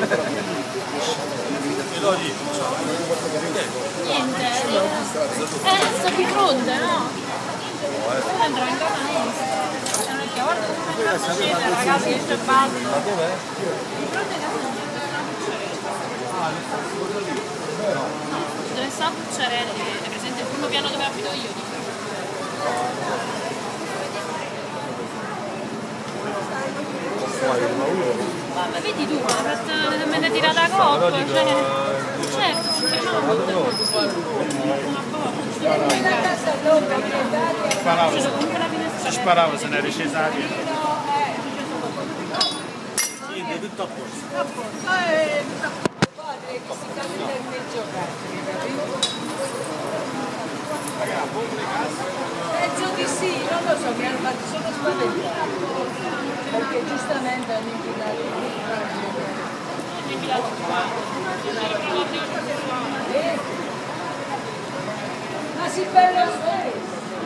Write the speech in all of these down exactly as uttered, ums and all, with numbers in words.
Niente, eh, sto di fronte, no? Ora andrò in casa nostra. Non è che a volte uno è stato scendere, ragazzi, che c'è base. Ma dov'è? Di fronte a casa nostra. Dove sta Pucciarelli, è presente il primo piano dove abito io, di ma vedi tu, me ne tirata a coppa, cioè, certo, sparavo, se sparavo se ne era scesa niente, tutto a posto. A posto, eh, tutto a posto. Padre che si cambia in mezzo penso di sì, non lo so, mi hanno fatto solo spaventare. Perché giustamente hanno inquinato ma si bello stesso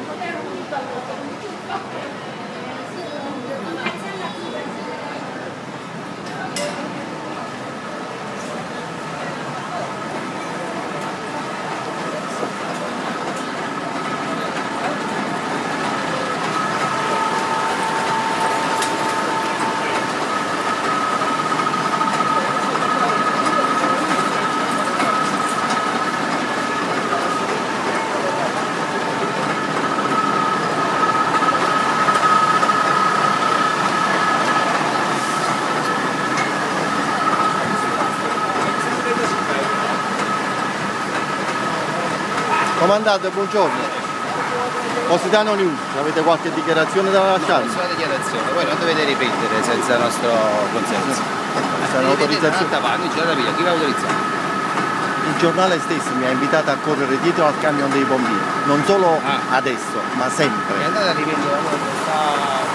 Comandante, buongiorno. Positano News, avete qualche dichiarazione da lasciare? No, nessuna dichiarazione, voi non dovete ripetere senza il nostro consenso. Questa è un'autorizzazione. Avanti, chi l'ha autorizzato? Il giornale stesso mi ha invitato a correre dietro al camion dei bombini, non solo ah. adesso, ma sempre. E andate a ripetere la vostra